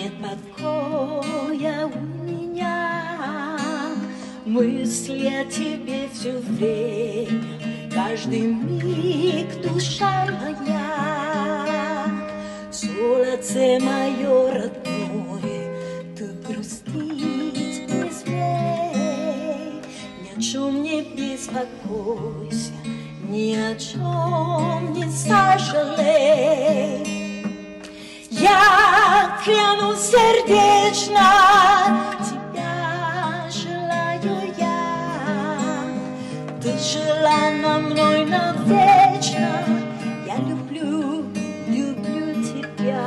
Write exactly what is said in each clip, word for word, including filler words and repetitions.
Нет покоя у меня, мысли о тебе все время, каждый миг душа моя. Солнце мое родное, ты грустить не смей, ни о чем не беспокойся, ни о чем не сожалей. Я клянусь сердечно, тебя желаю я. Ты желана мной навечно, я люблю, люблю тебя.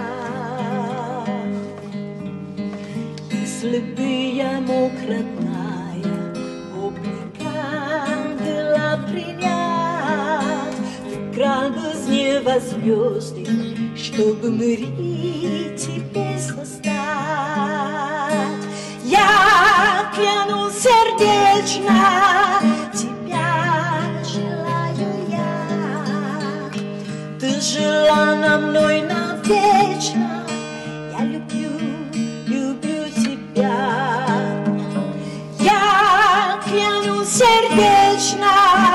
Если бы я мог, родная, облик ангела принять, ты крал бы с неба звезды, чтобы мирить тебе создать. Я клянусь сердечно, тебя желаю я. Ты желана мной навечно, я люблю, люблю тебя. Я клянусь сердечно,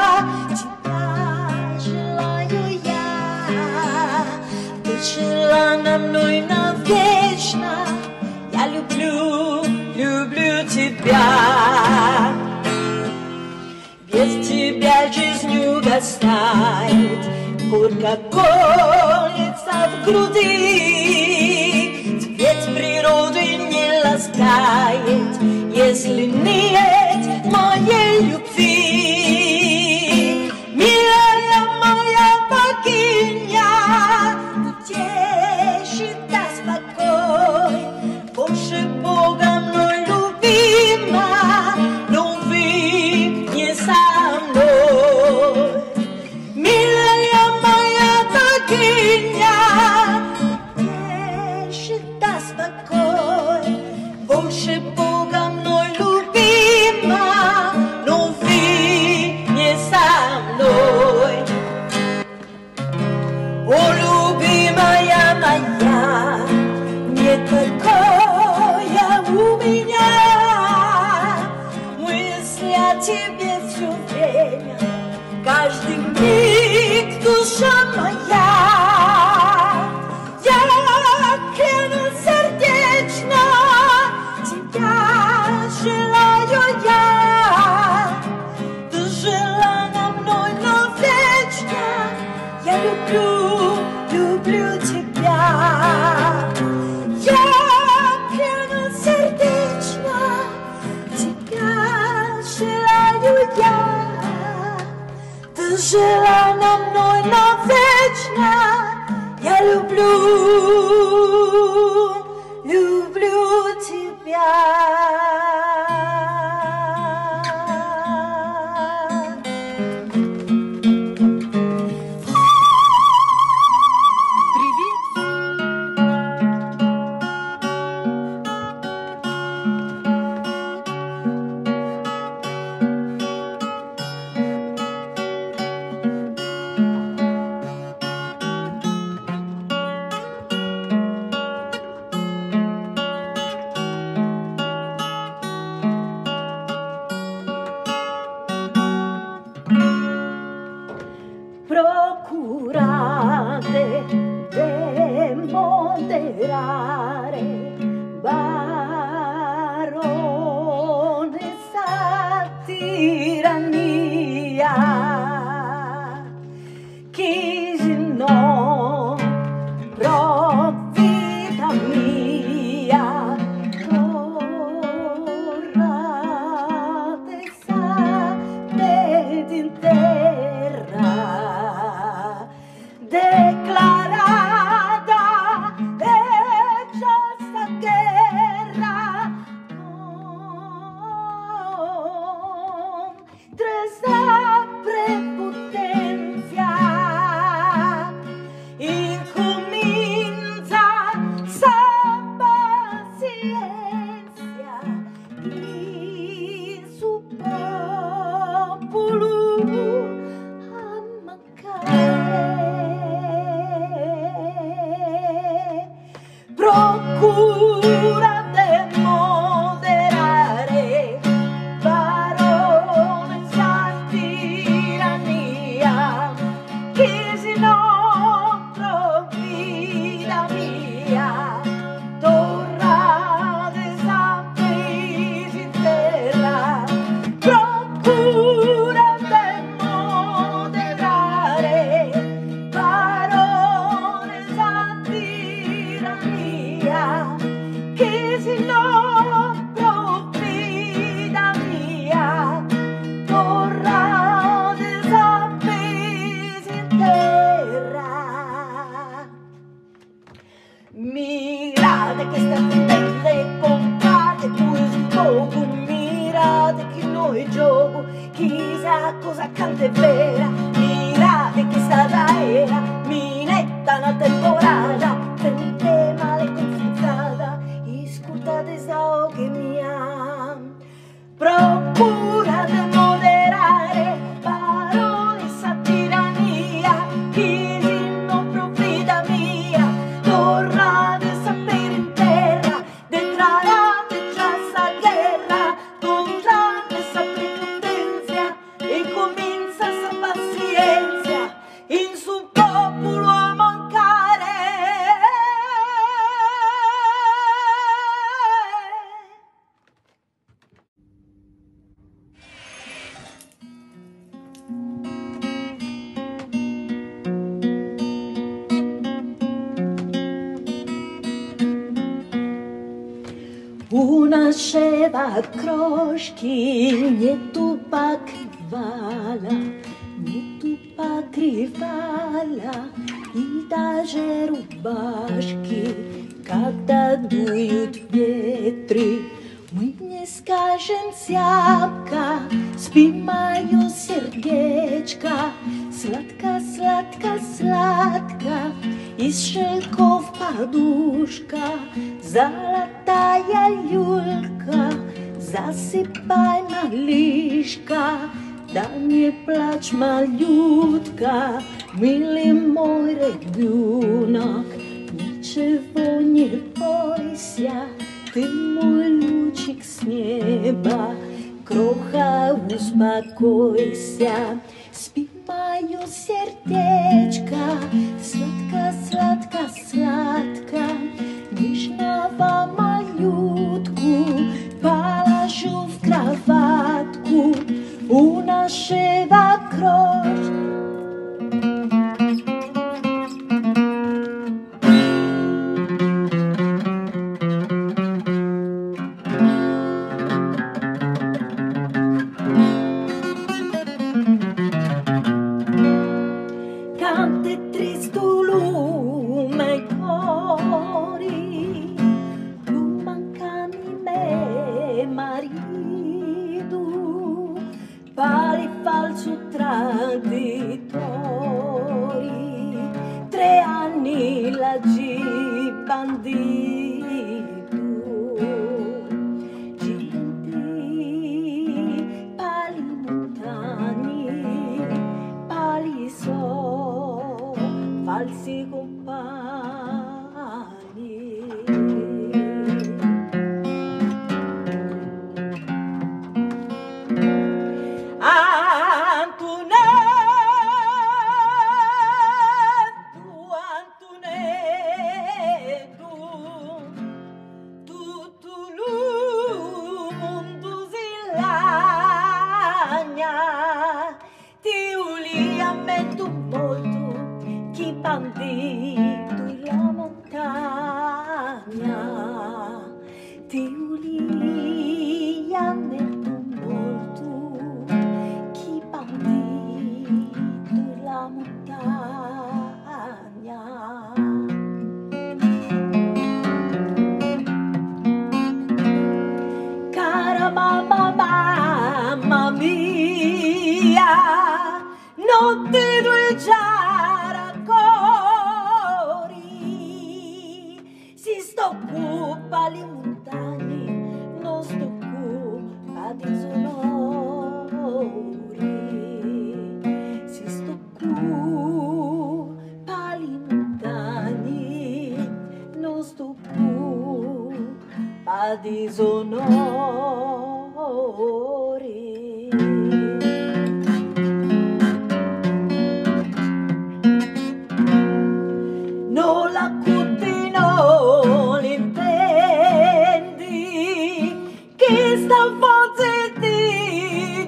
желана мной навечно, я люблю, люблю тебя. Без тебя жизнь угасает, горько колется в груди. Цвет природы не ласкает, если нет моей любви. Милая моя богиня, больше Бога мной любима, но вы не со мной. Милая моя богиня, больше даст покой. Больше Бога мной любима, но вы не со мной. О, любимая моя, нет покоя у меня, мысли о тебе все время, каждый миг душа моя. Я клянусь сердечно, тебя желаю я. Ты желана мной навечно, я люблю, люблю тебя. Я клянусь сердечно, тебя желаю я. Ты желана мной навечно, я люблю, люблю тебя. Procurate de moderare, baronessa tirania, chi non profita mia, torrate saped in terra, declarada e primavera, mirate che stata era, minetta una temporada, sente male confrontata, iscutate sa che mia, procura de moderare, parole sa tirania, chi non profita mia, tornate a sapere in terra, detrarate già sta guerra, contrate sa prepotenza, e comincia sa pazienza, in su popolo a mancare. Una sceva croșki, nie tu pakrivala, nie tu pakrivala, и даже рубашки, когда дуют ветры, мы не скажем зябко, спи мое сердечко, сладко, сладко, сладко, из шелков подушка, золотая люлька, засыпай, малышка, да не плачь, малютка, милый мой ребенок, ничего не бойся, ты мой лучик с неба, кроха, успокойся, спи мое сердечко, сладко, сладко, сладко, нежного малютку положу в кроватку, у нашего кровь. Cante tristo lume cori, non mancami me marito, pari falso traditori, tre anni laggi bandito, gigantini, pali montani, pali so, falsi compagni. Antonetto, Antonetto, tutto il mondo si lagna, ti uli ammetto molto, chi bandito in la montagna, ti uli ammetto molto, chi bandito in la montagna. Cara mamma, mamma mia, notte due giara cori, si sto cu pali montagne, non sto cu a disonori, si sto cu pali montagne, non sto cu a disonori. Non la cuttino l'impendi, che sta forza di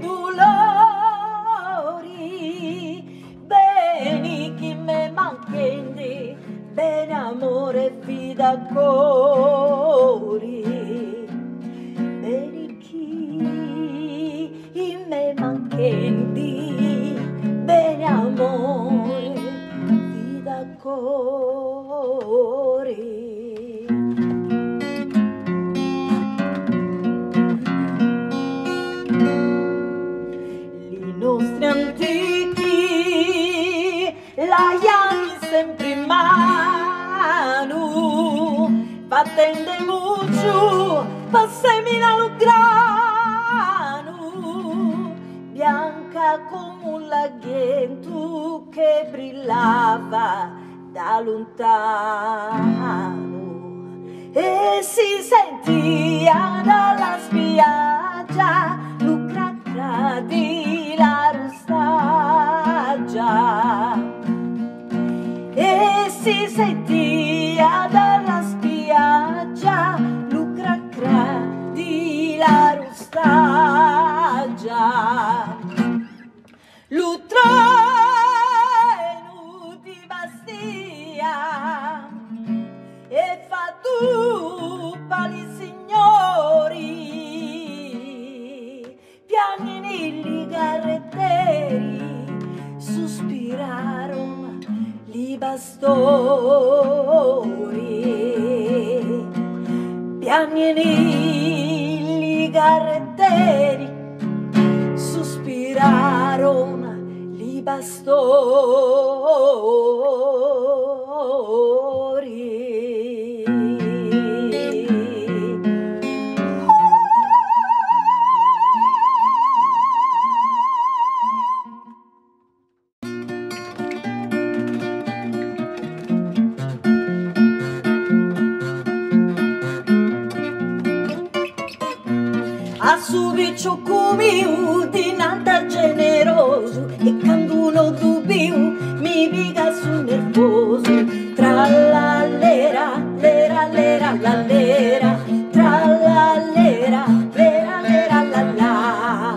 dolori, bene chi me manchendi, bene amore fida cori, bene chi me manchendi, bene amore fida cori. Le nostre antiche sempre in mano, battendo muccio, pa seminare il grano, bianca come un laghetto che brillava da lontano e si sentia dalla spiaggia lo cracra di la rustaggia e si sentia dalla spiaggia lo cracra di la rustaggia lo treno di Bastia e fa tu pali signori pianini garretteri sospirarono li bastori pianini garretteri sospirarono li bastori. A subito come di nanta generoso e quando uno dubbio mi piga sul nervoso tra la lera, lera, lera, la lera tra la lera, lera, lera, la la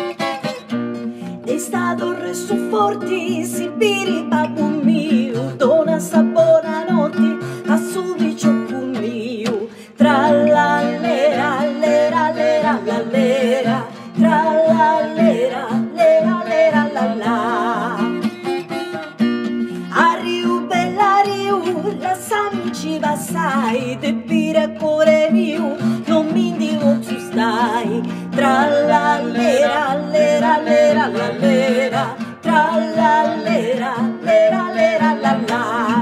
è stato resto forti si piri babbo mio dona sta buonanotte a subito come io tra la lera, lera, lera, la lera tra la lera, lera, lera, la la a Rio bella Rio la samici passai te pire cuore mio non mi dico tu stai tra la lera, lera, lera, la lera tra la lera, lera, lera, la la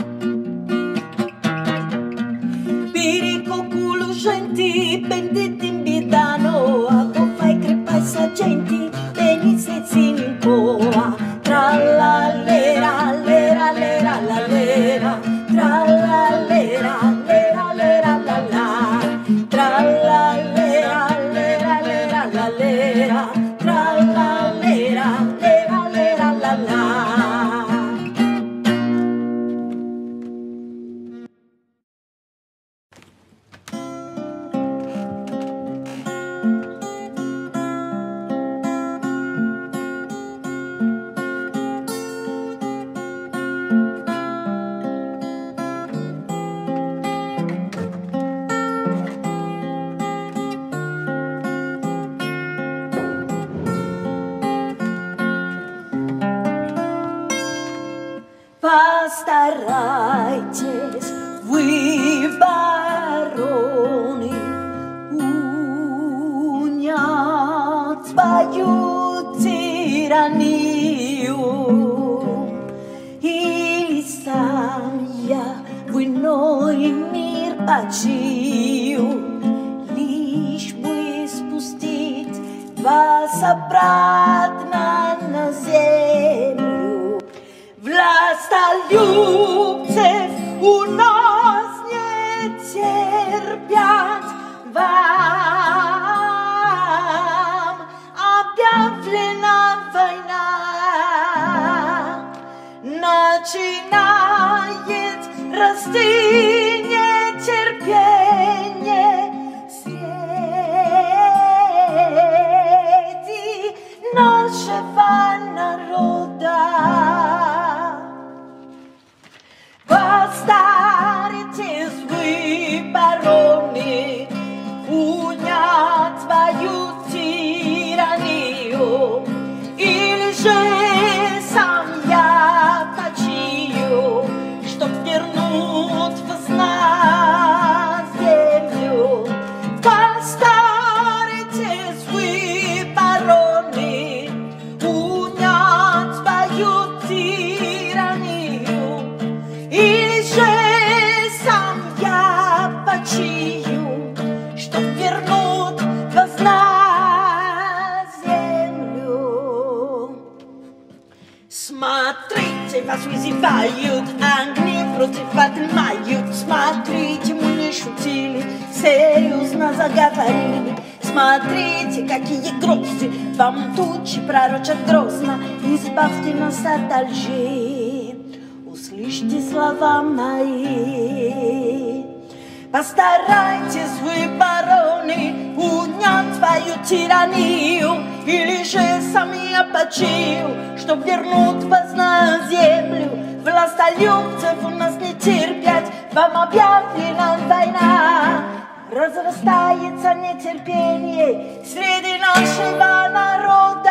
pirico culo genti benditi in bidano a fai crepai sagenti veni sezzini in poa tra la lera, lera, lera, la lera tra la lera, lera, lera, la la tra la lera, lera, lera, la lera tra la lera, lera, lera, la la Basta raices, vi baroni, ugnat baiut tiraniu, il samia, vi noi mir baciu, lish buis pustit, vas abrat na zemlju. Vlasta ljubcev u nas nie cierpiać wam, objawlena wojna начинает расти cierpienie sreди нашего народа. Постарайтесь вы, бароны, унять свою тиранию, или же сам я почию, чтоб вернуть вас Смотрите, вас вызывают, огни против отнимают. Смотрите, мы не шутили, серьезно заговорили. Смотрите, какие грозы вам тучи пророчат грозно. Избавьте нас от лжи, услышьте слова мои. Постарайтесь вы, бароны, унять свою тиранию, или же сами опочию, чтоб вернуть вас на землю. Властолюбцев у нас не терпят, вам объявлена война. Разрастается нетерпение среди нашего народа.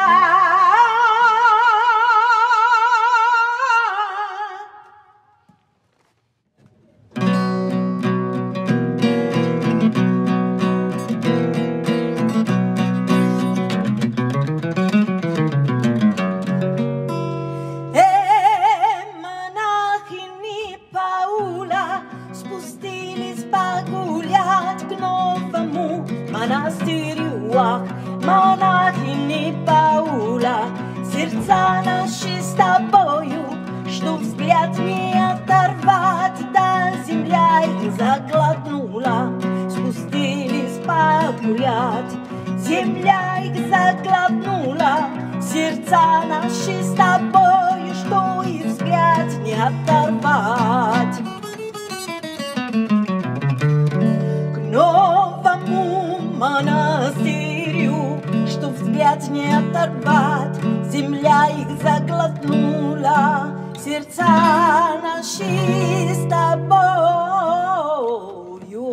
Монахини Паула, сердца наши с тобою, что взгляд не оторвать, да земля их заглотнула. Спустились погулять, земля их заглотнула, сердца наши с тобою, что их взгляд не оторвать. К новому монастырю, что взгляд не оторвать, земля их заглотнула, сердца наши с тобою.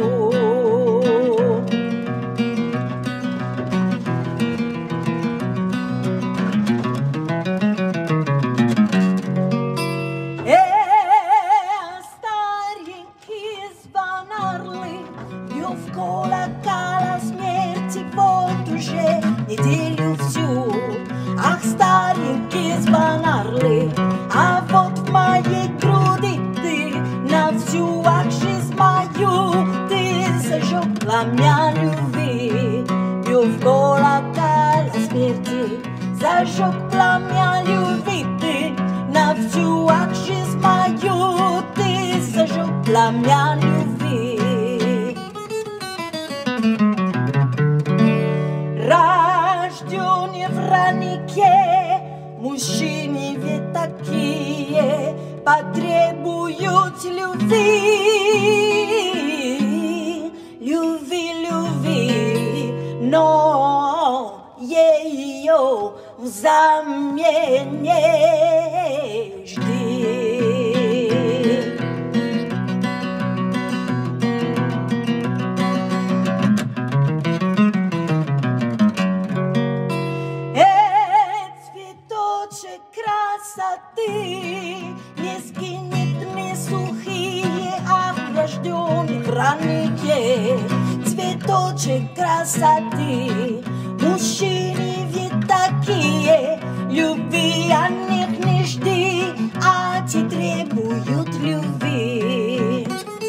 Старенькие звонарли, бьют в колокола смерти, вот уже неделю всю. Ах, старенькие звонарли, а вот в моей груди ты на всю ах, жизнь мою ты зажег пламя любви. Бью в колокола смерти, зажег пламя любви ты на всю ах, жизнь мою ты зажег пламя любви. Рождённые в ранике, мужчины ведь такие, потребуют любви, любви, любви, но ее взамен не жди. Красоты не сгинет, не сухие, а рождённый в ранике. Цветочек красоты, мужчины ведь такие, любви от них не жди, а те требуют любви.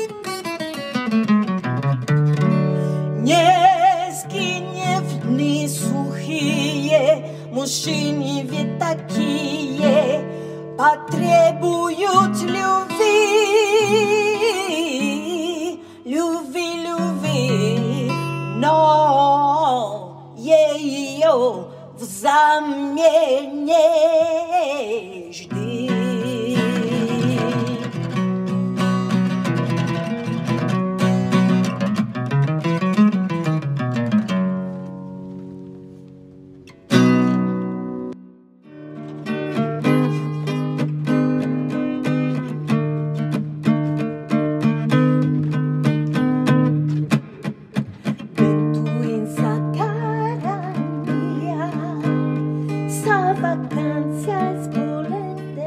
Не сгинет, не сухие, мужчины ведь такие, потребуют любви, любви, любви, но ее взамен не жди. Vacanza spolente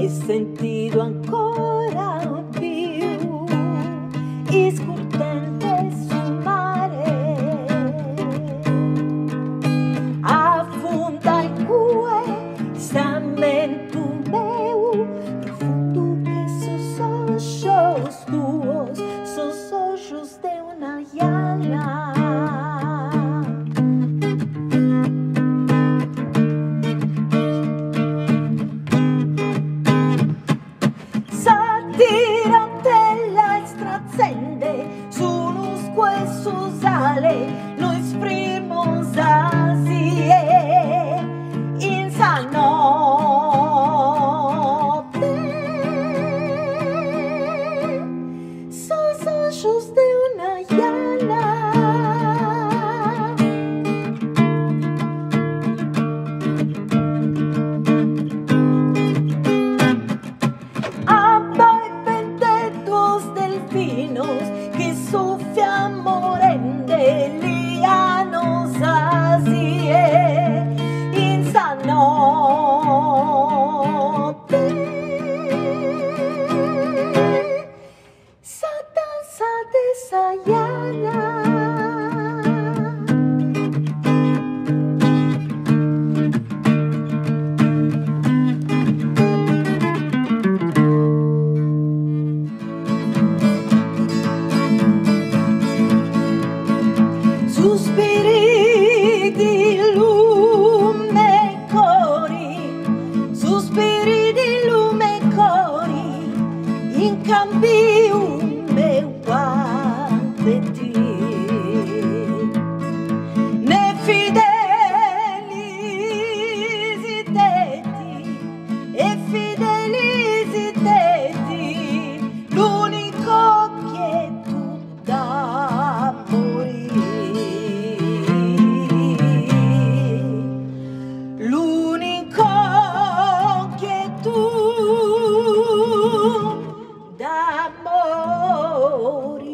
sentido ancora più il scurtente sul mare, affunda in cue stamento meu profundo che so socios tuos, so socios de una llana. Noi primos así in sa notte, sos ojos de una llana. Abba e pentetos delfinos que soffian morende lianos así in sa notte, sa danza de sa llana. Suspiri di lume cori, suspiri di lume cori, in cambio meu guanti, ne fideli esiteti, e fideli esiteti, l'unico che tu da morire. L'unico che tu da morire.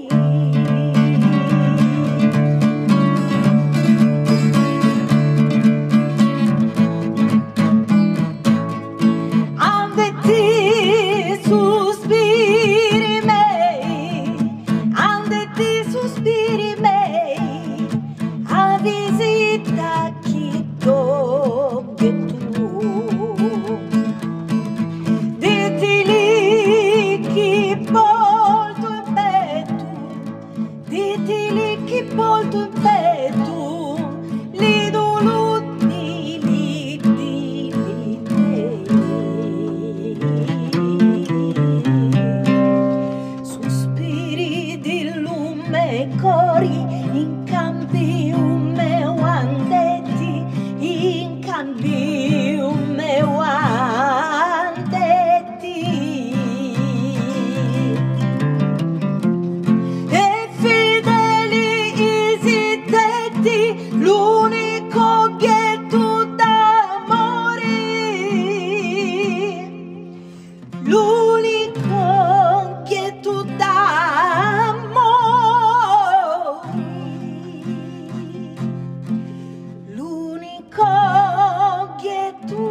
Ande ti sospiri mei, ande ti sospiri mei, a visita chi do che tu, ditili chi porto in petto, ditili chi porto in petto, li doluti li dili sospiri di lume cori, in cambio meu andetti, in cambio meu andetti, e fedeli esitetti, l'unico che tu da morire, l'unico che tu da morire, l'unico che tu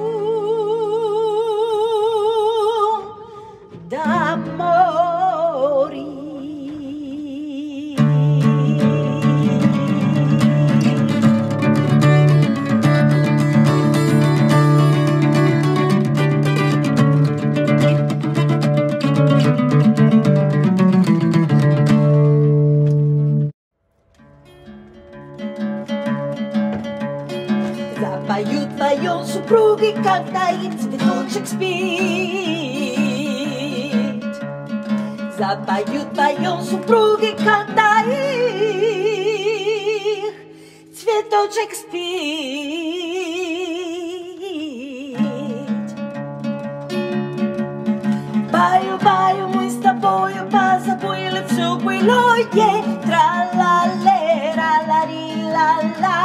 da morire. Zapajut vajon suprugi kantajit cvetoček spit. Zapajut vajon suprugi kantajit cvetoček spit. Baju, baju, mój z тобою по забыли все было, е, тра-ла-ле, ра-ла-ри-ла-ла.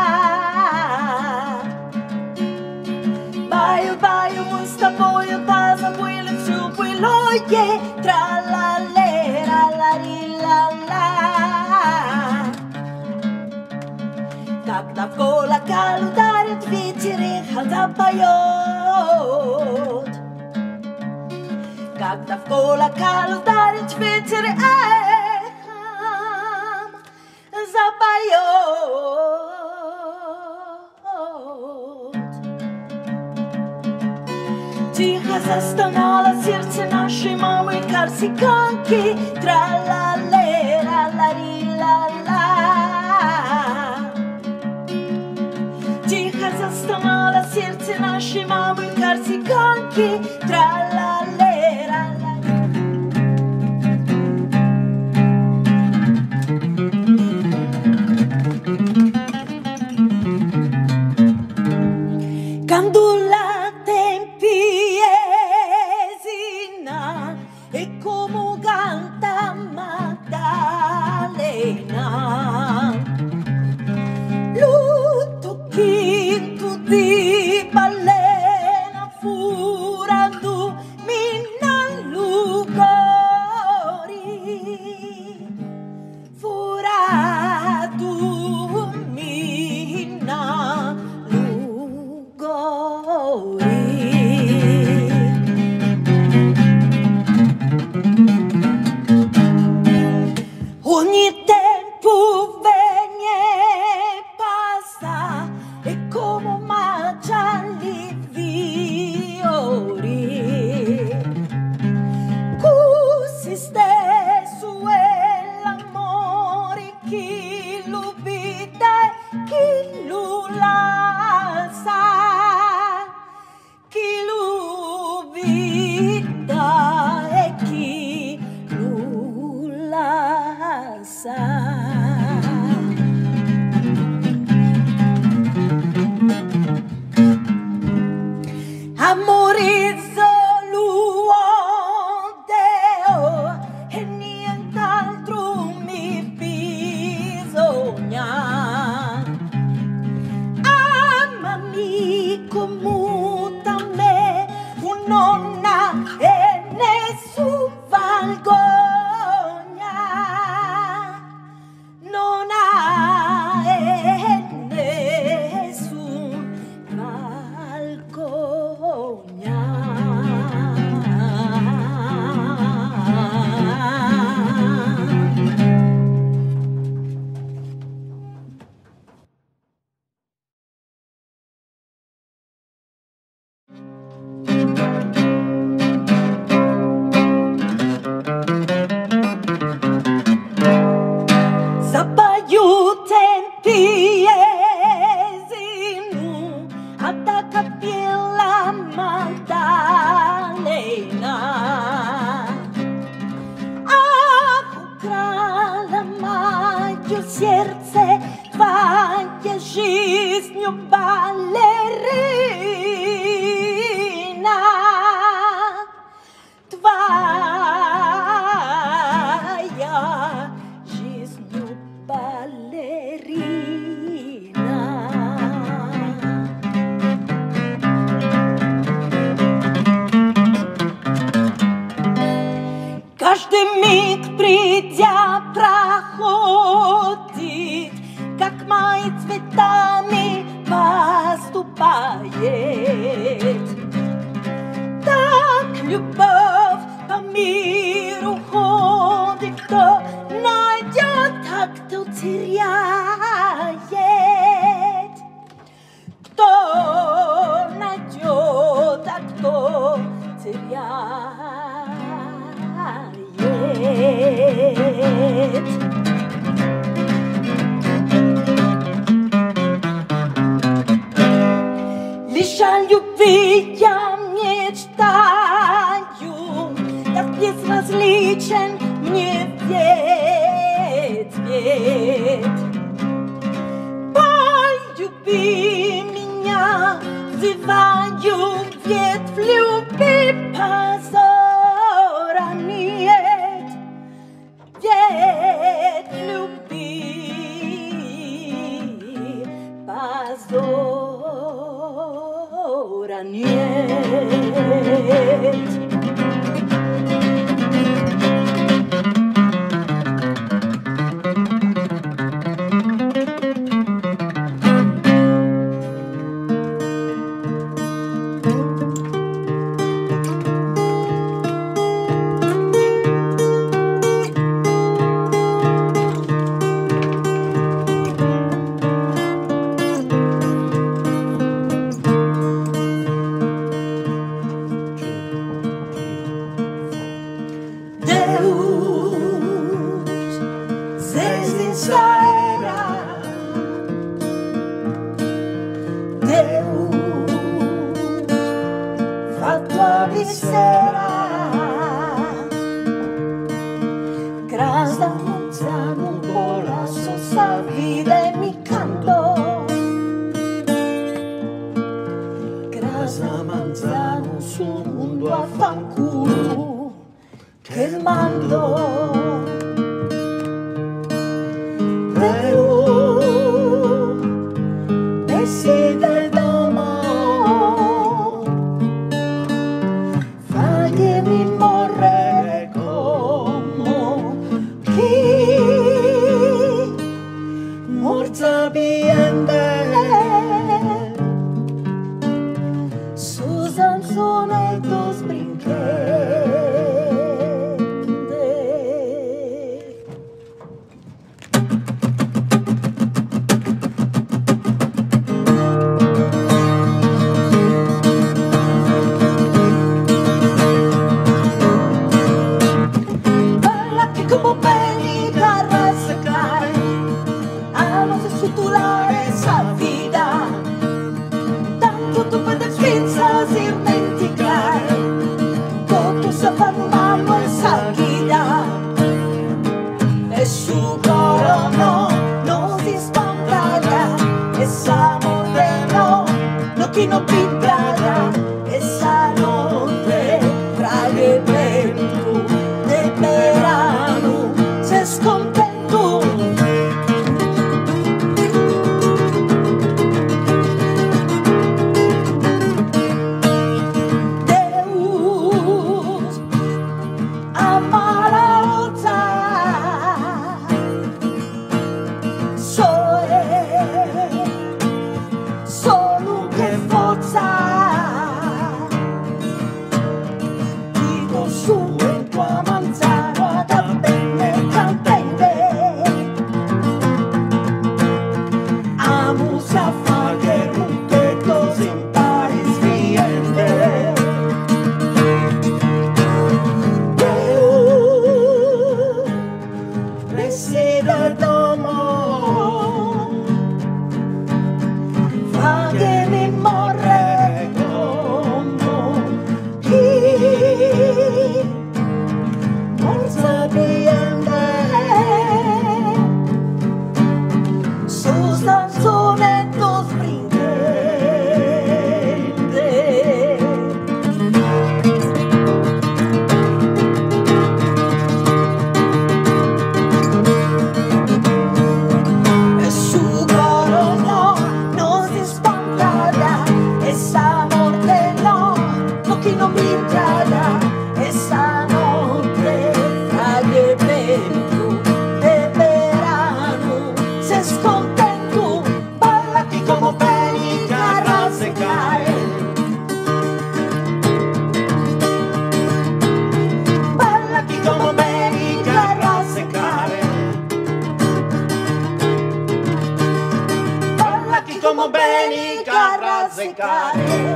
Баю, баю, мы с тобою позабыли все было, е, тра-ла-ле, ра-ла-ри-ла-ла. Когда в колокол ударит ветер, эхо запоет, tak навколо калдарить ветер эхом запоет. Тихо застонало сердце нашей мамы корсиканки, тра-ла-ле-ра-ла-ри-ла-ла. Тихо застонало сердце нашей мамы корсиканки, тра-ла-ле-ра-ла. Quando la tempiesina e come canta Maddalena, lo tocchinto di balena furando minna lugori, furando minna lugori. Ogni tempo viene e passa e come mangiali fiori. Così stesso è l'amore chi lo vede e chi lo lascia, chi lo vede e chi lo lascia. Amore solo Deo e nient'altro mi bisogna. Amami come me, un'onna e nessun vergogna. Non ha e nessun vergogna. Zappaio tempiesino attacca la Maddalena, a ukrala maggio serce tvoje жизнью ballerina, твоя жизнью ballerina. Каждый миг придя проходит, как мои цветами поступает. Так любовь по миру ходит, кто найдет, а кто теряет. Кто найдет, а кто теряет. Лишь о любви я мечтаю, так безразличен мне цвет. Полюби меня, взываю, ветвь люби, позора нет. Ветвь люби, позора нет. a tua visera. Grasa manzano un polazo sa vida e mi canto. Grasa manzano su mundo a fanculo che mando. Pero decide domo fagli mi morre como chi morta biende Susan sonetos brinquete. Como peli para secar, a no se suturar esa vida. Tanto tú puedes pensar sin mendigar, todo se fa mano esa vida. E su corono no si espantará, esa morte no, no que no pintará, esa noche trae vento de verano. Scontento Deus amarota Soe solo che forza Dico su in tua manzana da bene a fare un tetto sin paris viende. Deus reside domo faghe mi morre como chi morta viende Susan sonetos su coro no, no si espantará, esa morte no, no que no pintará, esa noche trae vento de verano, se scontento, ballati como pelicara se cae. Ballati como pelicara se cae. Como Benny Carrasecare.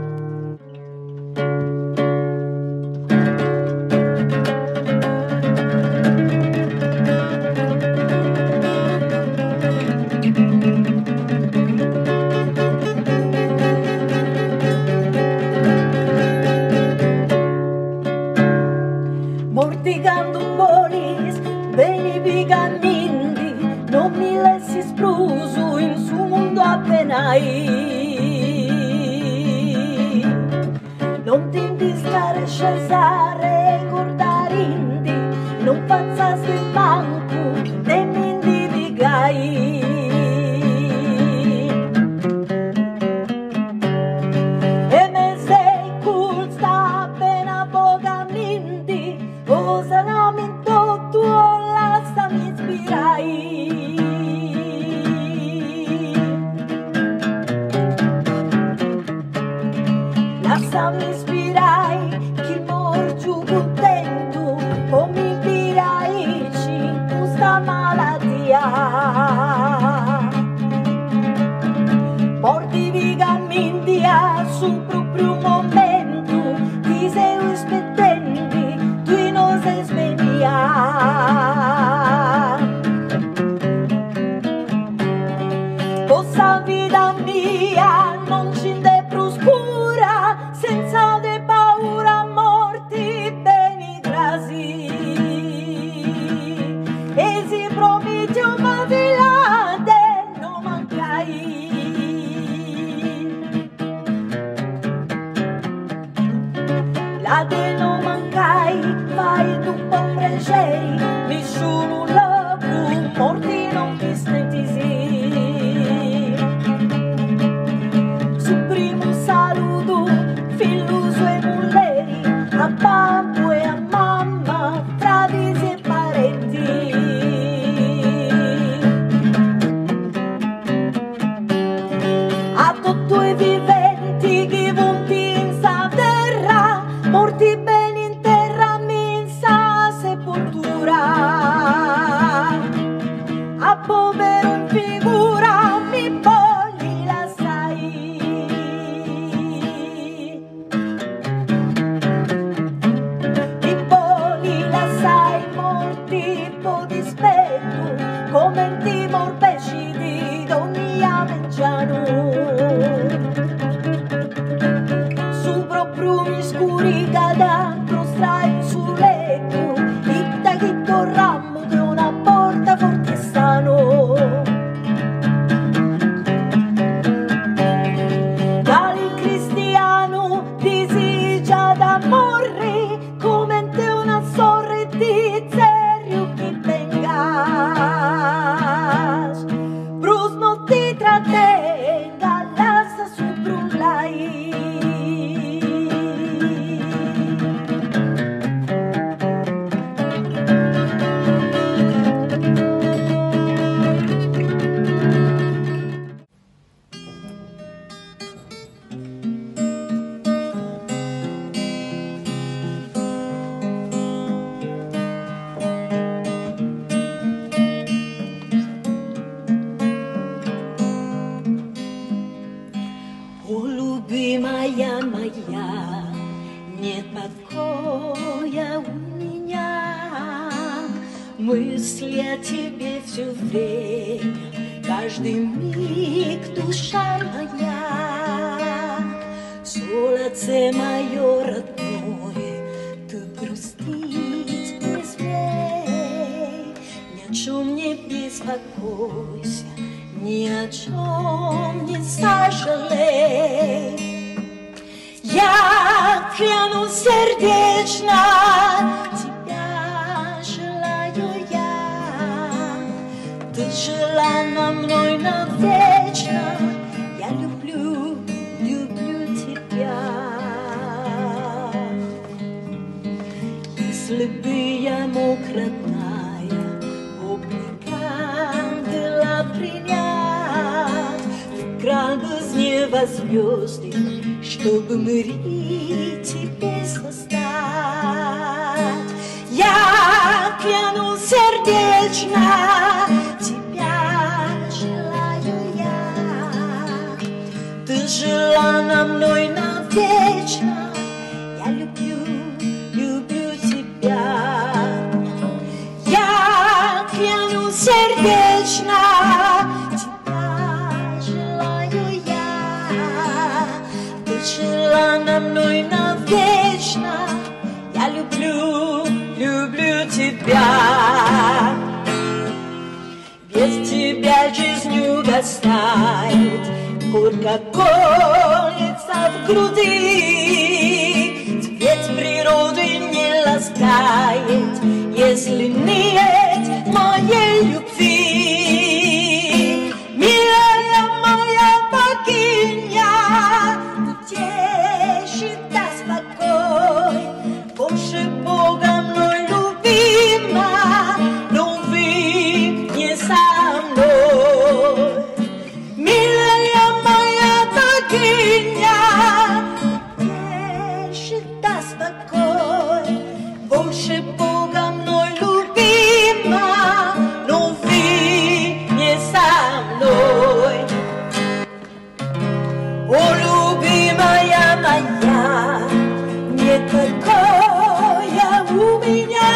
Mortigando Boris, Benny Viganindi, non mi lessi spruso in su mondo appena i. Non ti indiscare scesare guardare indi, non facciasti il manco, ne mi indivigai. E me sei culsta appena poca mindi, cosa no mi tutto la sta mi ispirai. Mi ispirai, chi morgiu contento, o mi ispirai in questa malattia. Morti vigamindia su proprio momento, ti sei rispettenti, tu non sei sveglia. Questa vita mia non scende più scura senza la de non mancai, vai tu pombrecieri, nessuno lo più, morti non ti stentisi. Su primo saluto, figlio suoi mulleri, a babbo e a mamma, fratelli e parenti. A tutti i viventi che vonti in sa terra, morti bene in terra, in sa sepoltura. A povero in figura, mi pogli la sai. Mi pogli la sai, morti po' dispetto, come in timor pesci d'ogni aveggiano. Su proprio mi scuri cada prostrai sul letto, e da chi torrammo di una porta forte sano. Dal cristiano disige d'amore, come in te una sorre di serio chi vengas. Brus non ti trattenga, lascia su brullai. О, любимая моя, нет покоя у меня, мысли о тебе все время, каждый миг душа моя. Солнце мое родное, ты грустить не смей, ни о чем не беспокойся, ни о чем не сожалей. Я клянусь сердечно, тебя желаю я. Ты желана мной навечно, я люблю, люблю тебя. Если бы я мог, родная, обликам была принять, крал бы с неба звезды, чтобы мирить тебе состать. Я клянусь сердечно, тебя желаю я. Ты желана мной навечно, я люблю, люблю тебя. Я клянусь сердечно, желана мной навечно, я люблю, люблю тебя. Без тебя жизнь угасает, горько колется в груди. Цвет природы не ласкает, если нет моей любви. Милая моя богиня, больше Бога мной любима, но вы не со мной. Милая моя богиня, тише да спокой. Больше Бога мной любима, но вы не со мной. О, любимая моя, нет покоя у меня,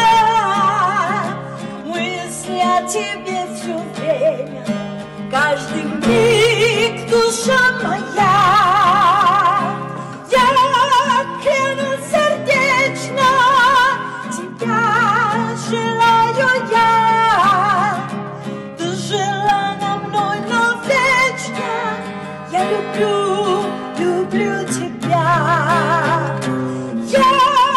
мысли о тебе все время, каждый миг душа моя. Я клянусь сердечно, тебя желаю я. Ты желана мной навечно, я люблю, люблю тебя. Я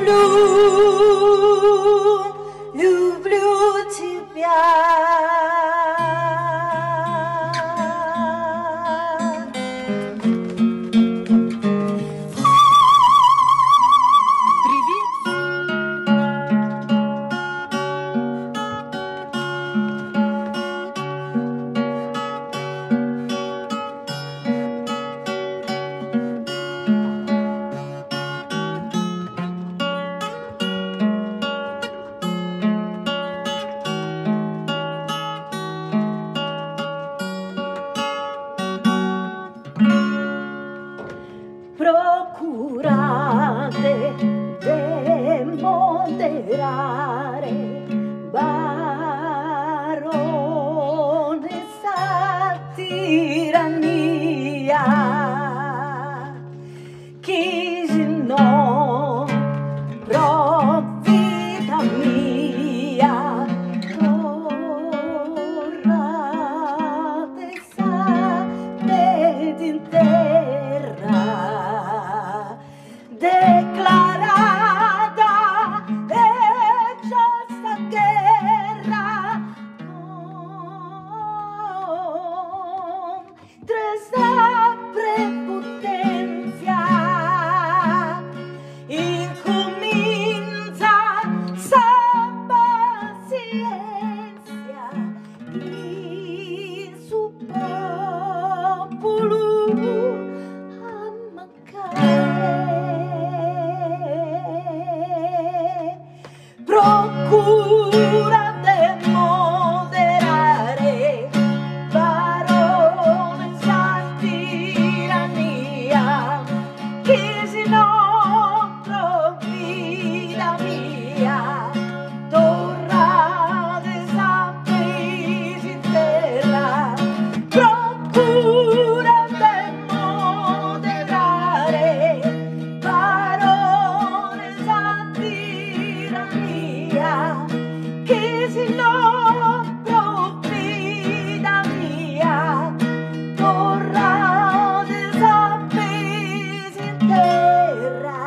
люблю тебя. Procurate de moderare, baronesa tirania, chi no provvita mia, torrate sapete in terra, declarada hecha esta guerra contra esa prepotencia, incomienza sa paciencia y su popolo a procura de moderare, baronesa tirania, che se no provvida mia, torra de sapere in terra, procura de moderare, baronesa tirania, che se no provvida mia, torra de sapere in terra.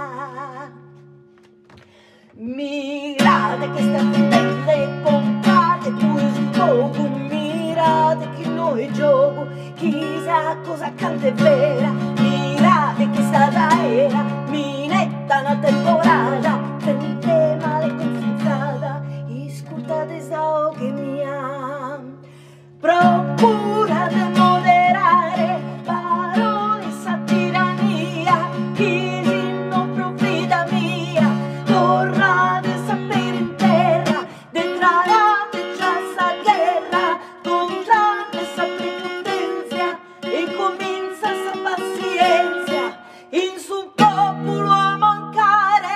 Mirate che state belle, comprate pure sul poco, mirate che noi gioco, chissà cosa canta è vera, mirate che stata era, minetta una temporada, sente male confrontata, ascoltate so che mi ha, procura de moderare, baronesa tirania, chi non provvida mia, torra de sapere in terra, declarate già sta guerra, contra esa prepotencia, e comincia esa paciencia, in su popolo a mancare.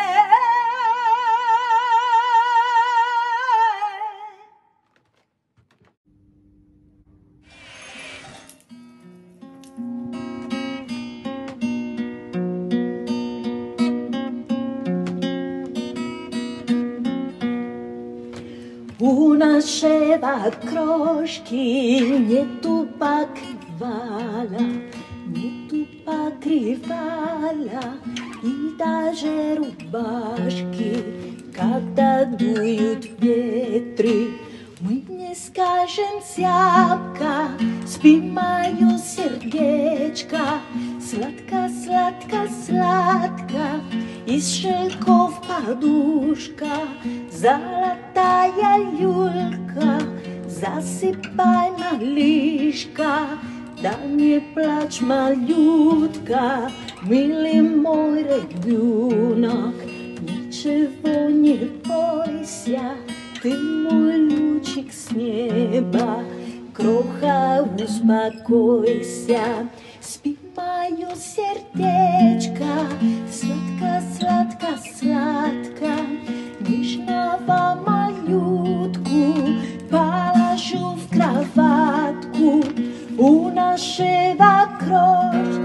Una sceva croșki, nie tu покрывала, не ту покрывала, и даже рубашки, когда дуют ветры, мы не скажем зябко, спи мое сердечко, сладко, сладко, сладко, из шелков подушка, золотая люлька, засыпай, малышка, да не плачь, малютка, милый мой ребенок, ничего не бойся, ты мой лучик с неба, кроха, успокойся, спи мое сердечко, сладко, сладко, сладко, нежного малютку положу в кроватку, у нашего кровь.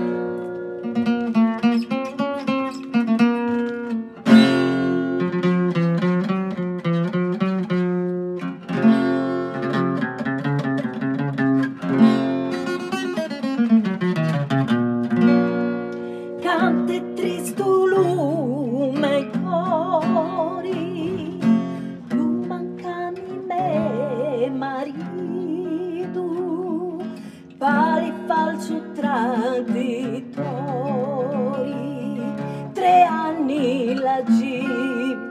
Cante tristo lume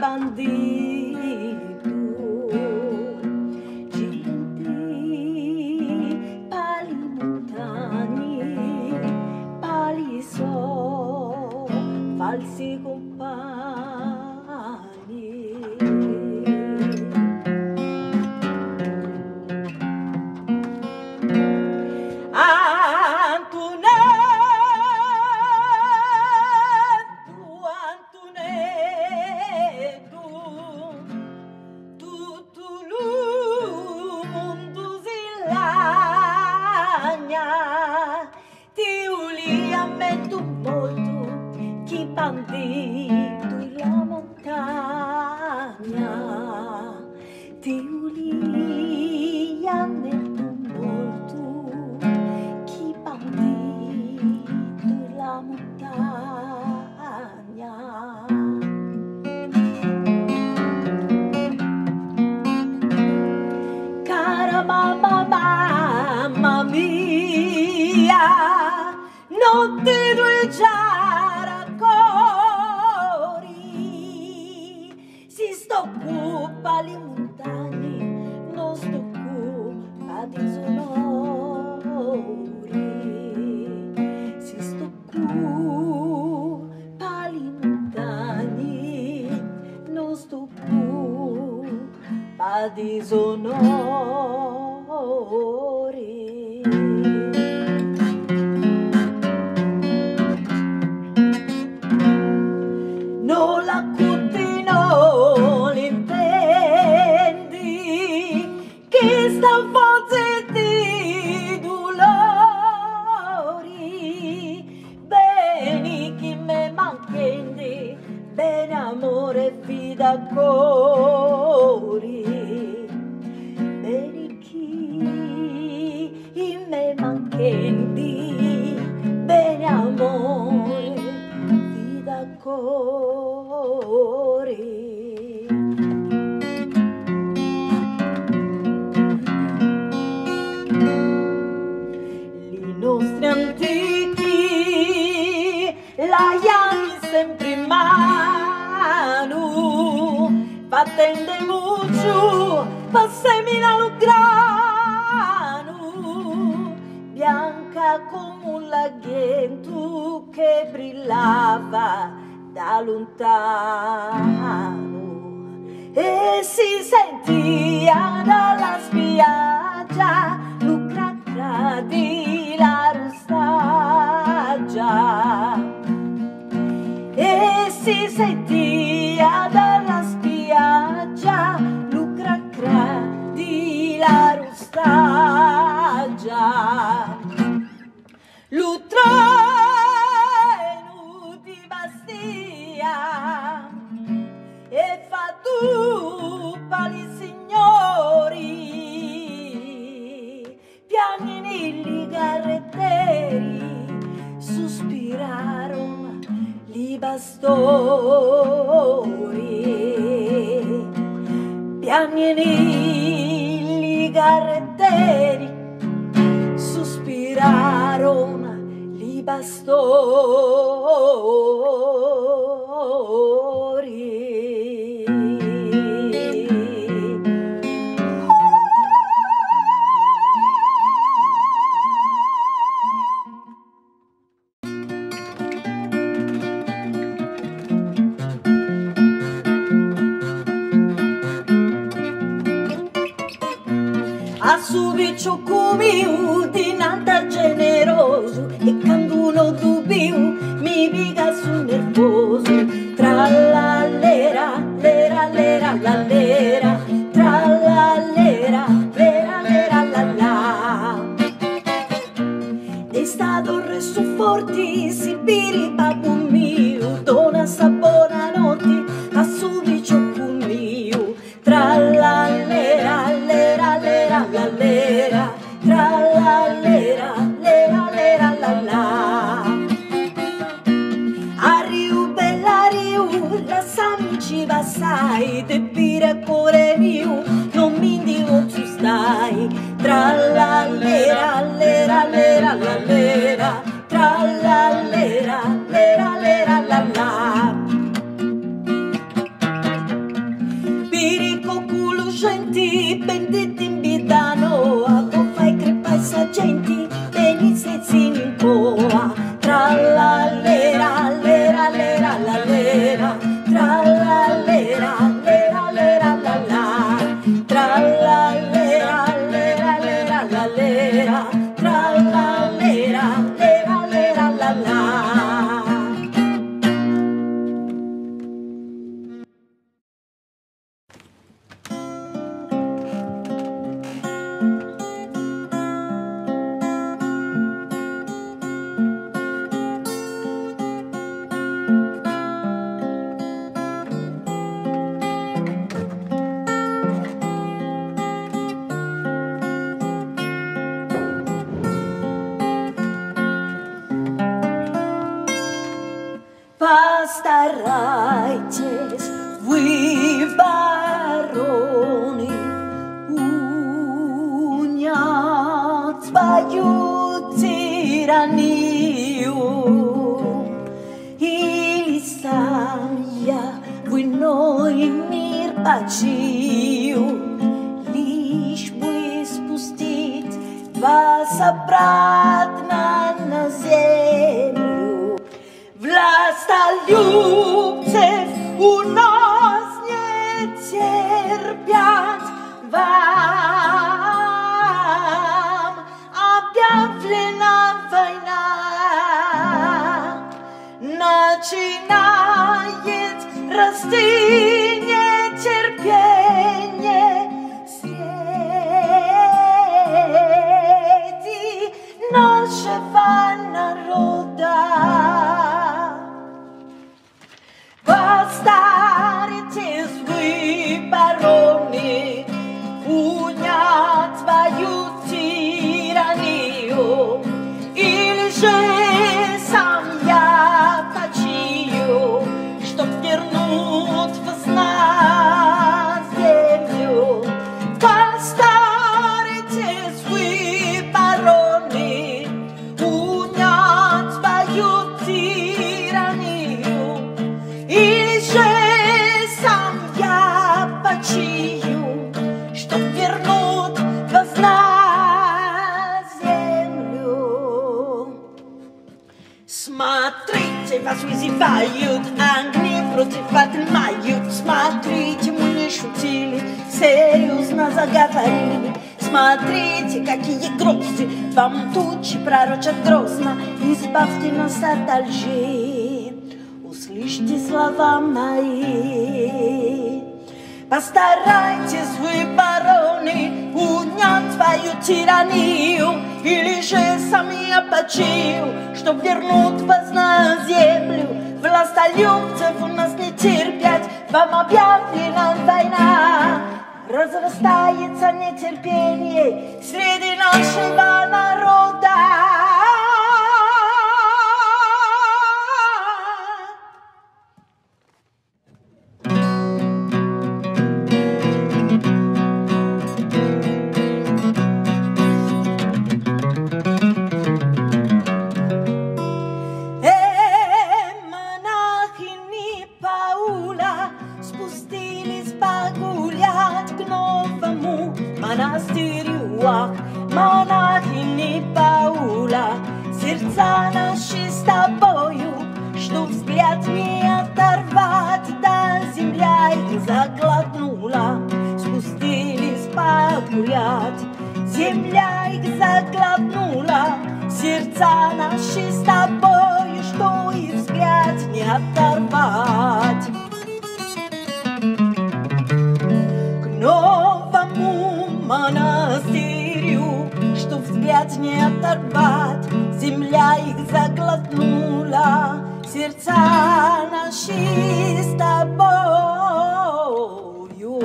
bandito, gigante, pali montagni, pali so, falsi compagni. Bandito la montagna, ti uli a metto molto, chi bandito la montagna. Cara mamma, mamma mia, notte due giara si stoccupa le montagne, non stoccupa di sonori, si stoccupa le montagne, non stoccupa di sonori. Non la cutino l'intendi che sta forza di dolori, bene chi me manchendi, bene amore fida cori, bene chi me manchendi, bene amore fida cori. I nostri antichi l'aiami sempre in mano, battendo muccio, pa seminare grano, bianca come un laghetto che brillava da lontano e si sentia dalla spiaggia lucracra di la rustaggia, e si sentia dalla spiaggia lucracra di la rustaggia. L'utreno di Bastia e fa tu pali signori, piani li carretteri sospirarono li bastori, piani li carretteri sospirarono li bastori. A subiccio cumiu di nanta generoso e quando uno dubiu mi piga sul nervoso. Tra la lera, lera, lera, la lera, tra la lera, lera, lera, la la. È stato resto forti, si piri babbo mio, dona sa buonanotte, a subiccio cumiu. Tra la lera, lera, lera, la lera, tra la lera, lera, lera, la la. A Riu bella Riu, la samici passai, te pire cuore mio, non mi indico tu stai. Tra la lera, lera, lera, la lera, tra la lera, lera, lera. Genti, banditi in bidano, a fai crepai sagenti, venisse in coa, tra la lera, lera, lera, la lera, tra la lera, lera, lera, la la, tra la lera, lera, lera, la lera, tra la lera, lera, lera, la la. Постарайтесь вы, бароны, унять свою тиранию, или сам я в иной мир почию, лишь бы спустить вас обратно на землю. Властолюбцев у нас не терпят, вам объявлена война, начинает расти нетерпение среди нашего народа. Постарайтесь вы, бароны, унять свою тиранию, или же сам я почию, чтоб вернуть вас на землю. Постарайтесь вы, бароны, унять свою тиранию, или же сам я почию, чтоб вернуть вас на землю. Смотрите, вас вызывают, огни против отнимают. Смотрите, мы не шутили, серьезно заговорили. Смотрите, какие грозы вам тучи пророчат грозно. Избавьте нас от лжи, услышьте слова мои. Постарайтесь вы, бароны, унять свою тиранию, или же сами опочию, чтоб вернуть вас на землю. Властолюбцев у нас не терпят, вам объявлена война. Разрастается нетерпение среди нашего народа. Монахини Паула, сердца наши с тобою, что взгляд не оторвать, да земля их заглотнула. Спустились погулять, земля их заглотнула, сердца наши с тобою, что их взгляд не оторвать. К новому монастырю, что взгляд не оторвать, земля их заглотнула, сердца наши с тобою.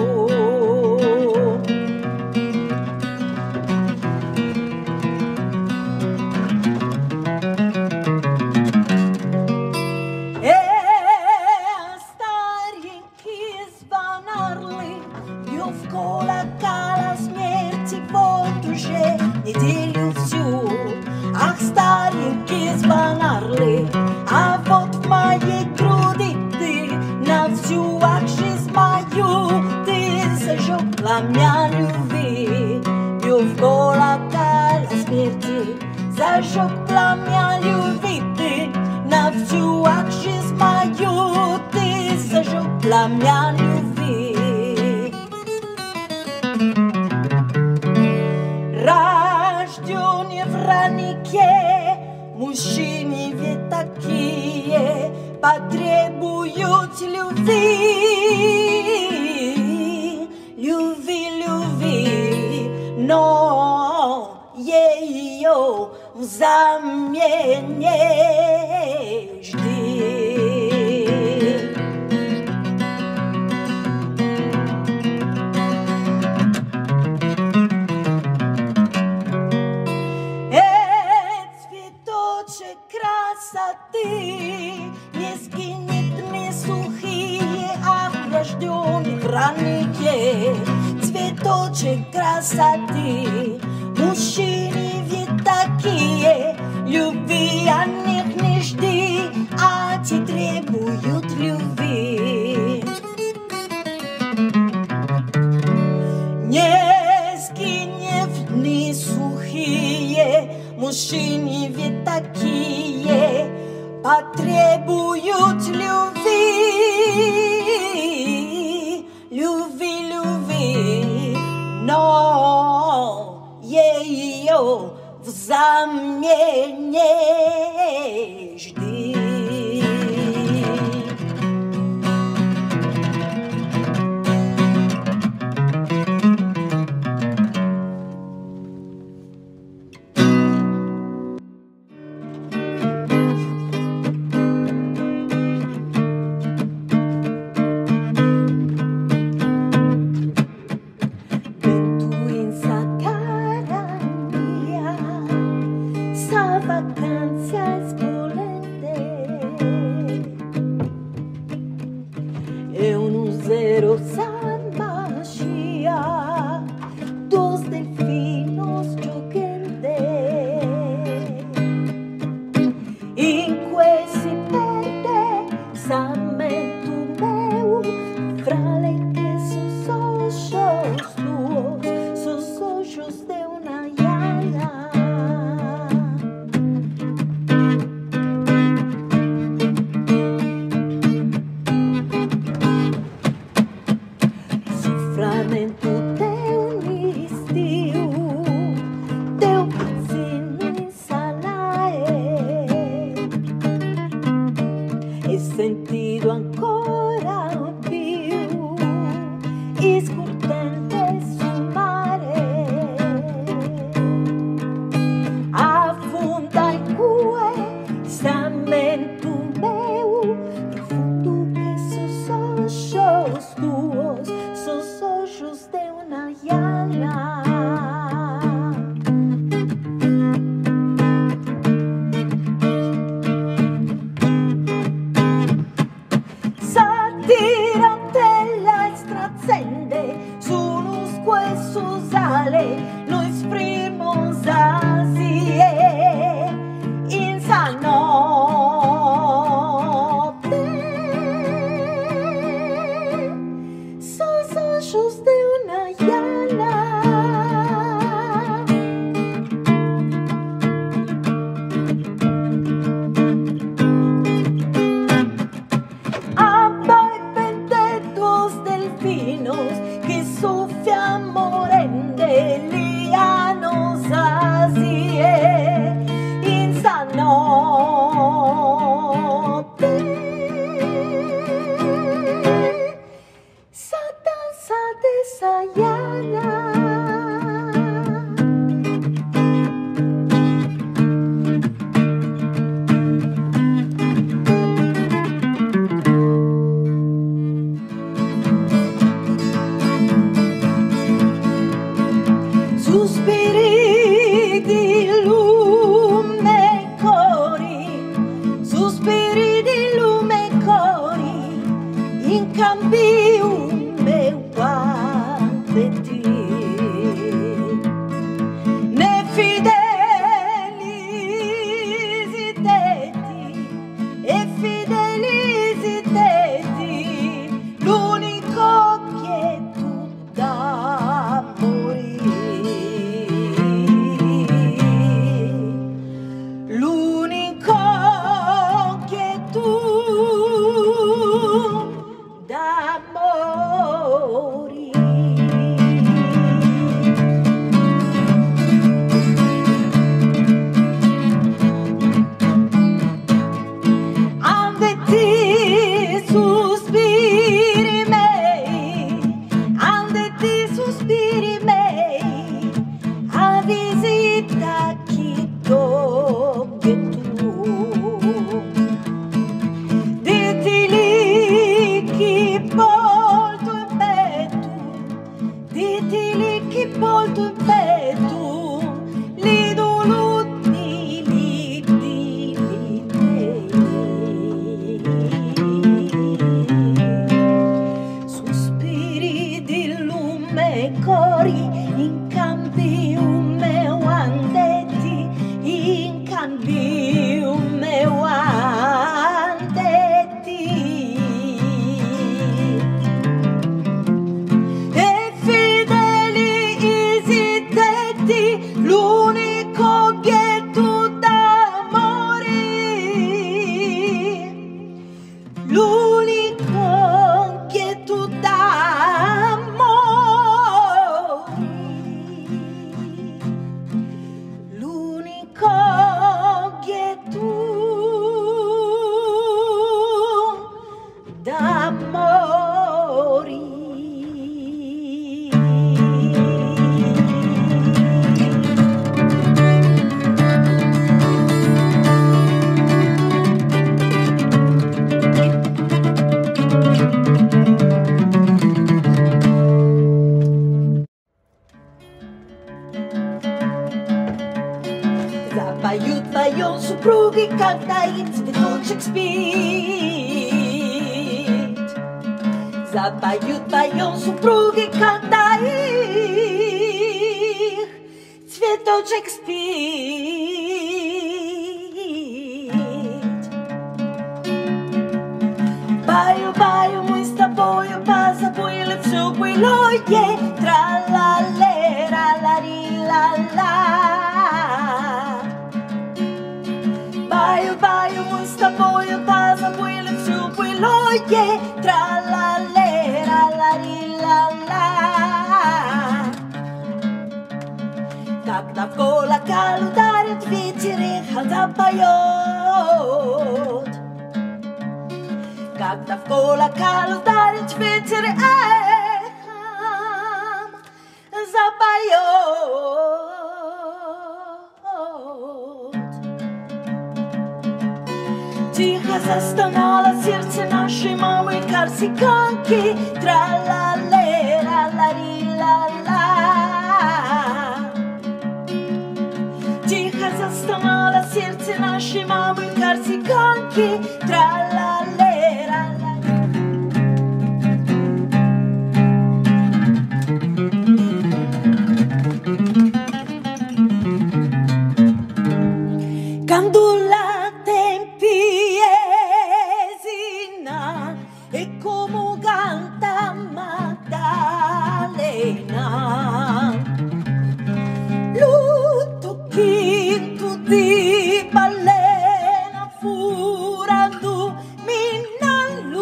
Старенький звон орлы, бил в колокола смерти, вот уже неделю всю. Ах, старенький звон орлы, а вот в моей груди ты на всю, ах, жизнь мою ты зажегла. la mia ljubi, ljubkola kala smrti, zažog plamja ljubiti, na vsju akši zmajuti, zažog plamja ljubi. Raždjon je vranike, mušini je takije, потребуют любви, любви, любви, но ее взамен не жди. Цветочек красоты не скинет мне сухие, охлажденные ранние. Цветочек красоты, мужчины ведь такие, любви от них не жди, а те требуют любви. Не скинет мне сухие, мужчины ведь такие, потребуют любви, любви, любви, но ее взамен не жди. Vacanza spolente e un zero sa magia, dos delfinos giocante in cui si perde samento meu fra le che sono socios tuos, sono socios de una llana. Soframento teu nistiu, teu pizzino in salae, e sentido ancora più scurtente sul mare, affonda in cue samento meu, profundo che so socios tuos, so socios de una llana. Satirantella e strazzende su unos quesos sale, noi sprimos asie in sa notte, so socios de una llana. Que sofia morende lianos asie in sa notte, sa danza de sa llana. Suspiri di lume cori, suspiri di lume cori, in cambio meu guardi. Ne fideli esiteti, e fideli esiteti, l'unico che tu dai. sospiri mei a visita chi toglie tu. Diti lì chi porto in petto, diti lì chi porto in petto, li doluti li di lei. Sospiri di lume cori in cambiume wandetti, in cambiume wandetti. E fedeli esitetti, l'unico ghetto d'amore, l'unico ghetto d'amore, l'unico ghetto d'amori. Zapaiut bayon suprugi kagdait vitochek spit. Zapaiut bayon suprugi kagdait vitochek spit. Baio baio muista boio pasa boile fsu boiloye tra la lera la ri la la. Baio baio muista boio pasa boile fsu boiloye tra la lera la ri la la. Когда в гола кал ударит ветер и запоет, когда в гола кал ударит ветер и запоет. Тихо застонало сердце нашей мамы корсиканки, тра-ла-лера, ла-ри-ла-ла. Тихо застонало сердце нашей мамы корсиканки, тра-ла-лера, ла-ри-ла-ла. Candula tempiesina e come canta Maddalena, lutto quinto di ballena furando minna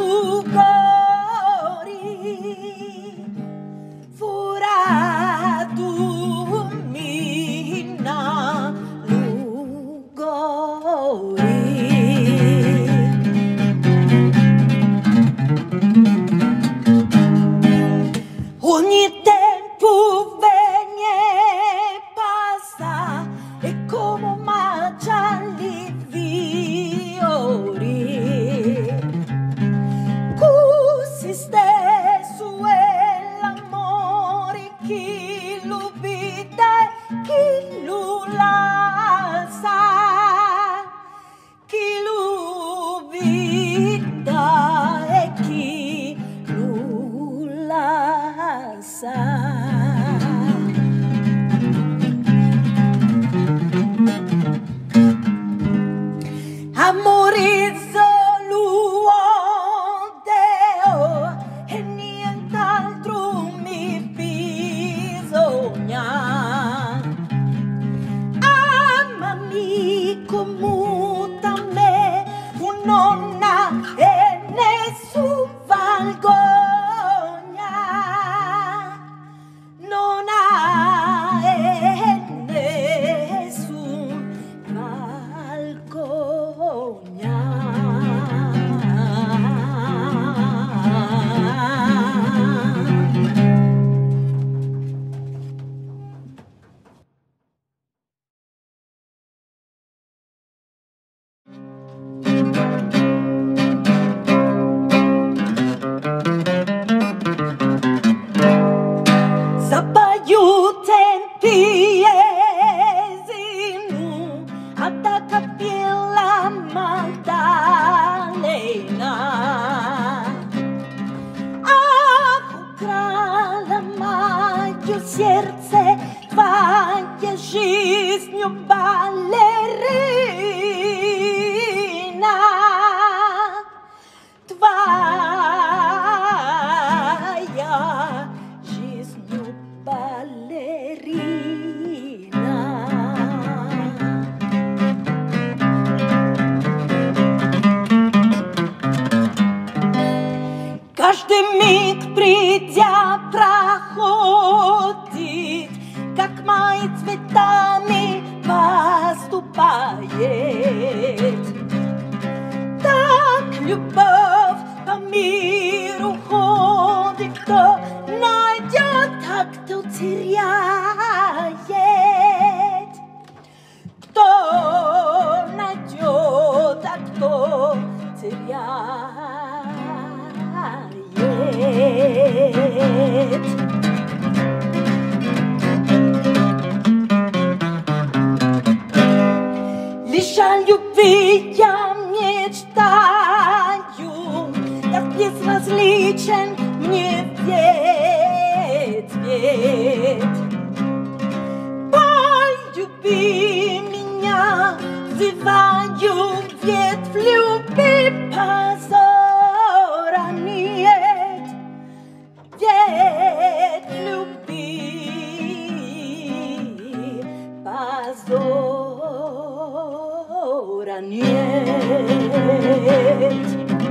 lugori, furando minna lugori. Ogni tempo viene e passa e come mangiali viori, così stesso è l'amore chi lo vede, chi lo lascia, chi lo vede e chi lo lascia. aiute in piesinu ad capilla Maddalena. Krala maggio serce vaglia жизнью балерина твоя жизнью балерина. Каждый миг придя проходит, как мои цветами поступает. Так любовь по миру ходит, кто найдет, а кто теряет. Кто найдет, а кто теряет. Лишь о любви я мечтаю, как безразличен мне цвет. Полюби меня, взываю, ветвь люби, позора нет. Ветвь люби, позора нет.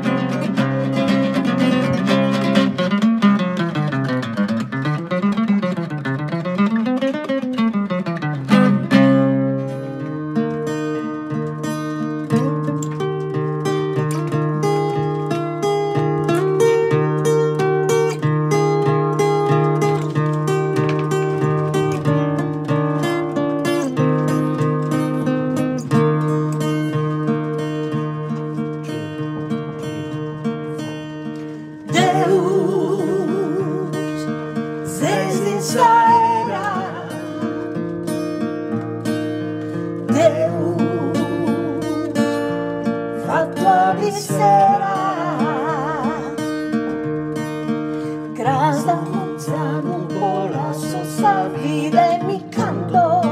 Grasa manzano un po' la sossa vide mi canto.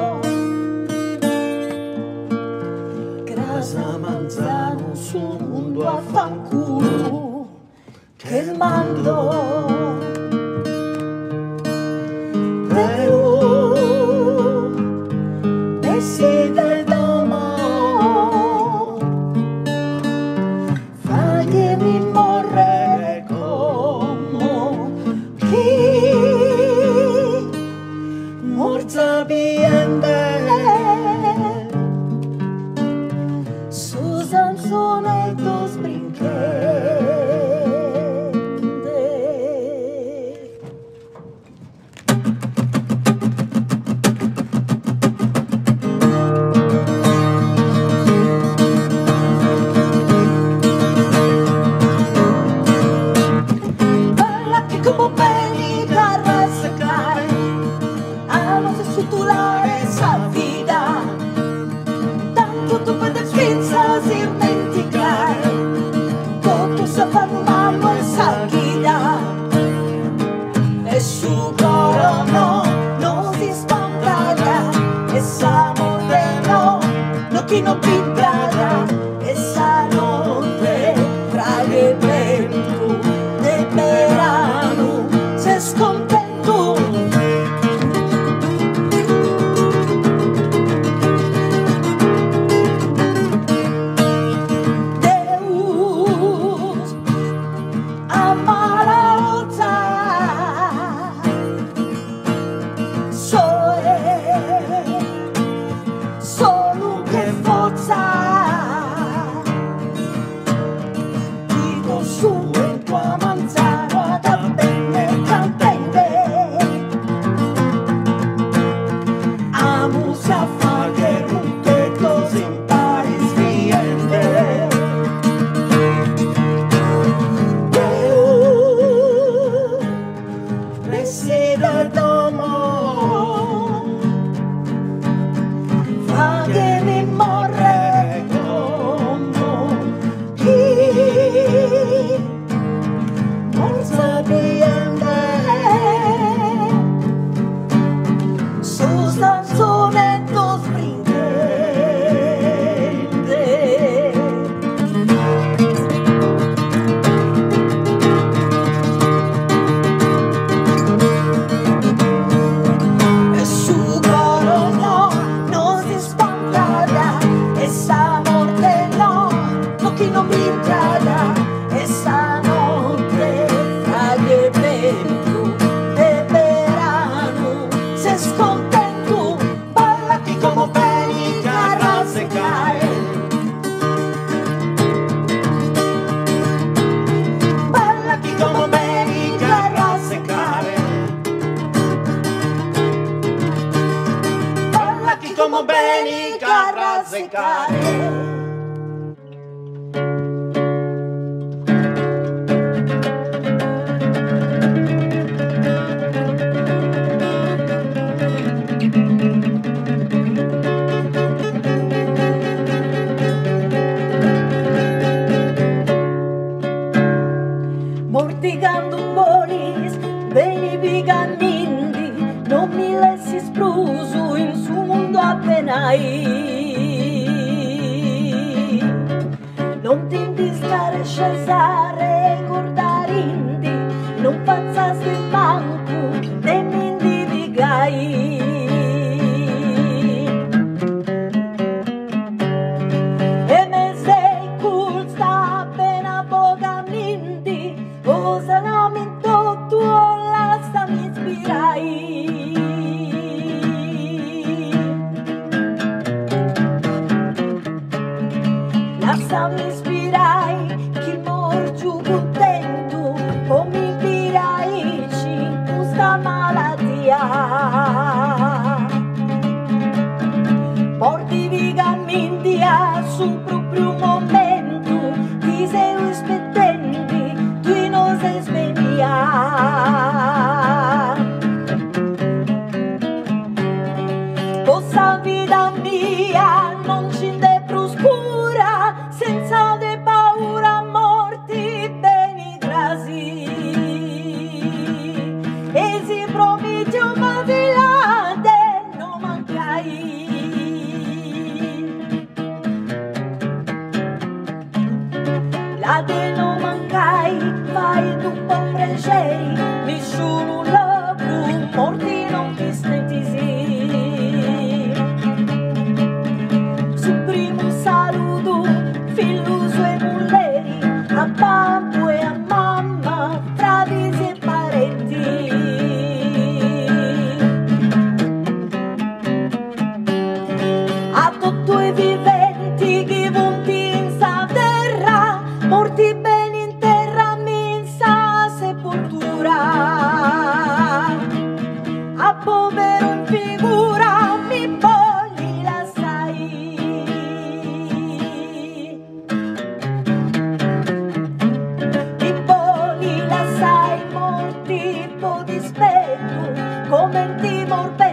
Grasa manzano sul mondo a fanculo che mando. Però decide domo fatemi morire come chi morza biende Susan sonettos brinquede. Como peligarra sacar a los de su tulare su sta sonetto stridente. E su coro no, non si spantarà, e sa morte no, no chi non mi intrada, e sa notte fra che vento e verano, se scontento, balla chi come beni carra seccare, balla chi come beni carra seccare, balla chi come beni carra seccare. Mortigando bolis, beni vigannindi, non mi lessi spruso in su mondo appenai. Non ti indistare scesare, cordarindi, non pazzaste manco, ne mi indivigai. E me sei culsta appena bogamindi, cosa non mi tocco, lascia mi ispirai. Lascia mi ispirai, chi mor giù contento, o mi pirai questa malattia. Porti vigamindia su proprio momento, ti sei rispettenti, tu non sei sveglia. Questa vita mia non scende più scura, senza de paura morti beni grasi. E si providio ma vilate non mancai. La de non mancai, fai tu po' piaceri, mi sono loco, morti non ti stentisi. Su primo saluto, figlio e mulleri, a babbo e a mamma, fratelli e parenti. A tutti i viventi che vunti in sa terra, morti bene in terra, minsa sepoltura. A povero in figura, mi pogli la sai. Mi pogli la sai, morti po' dispetto, come ti morbe.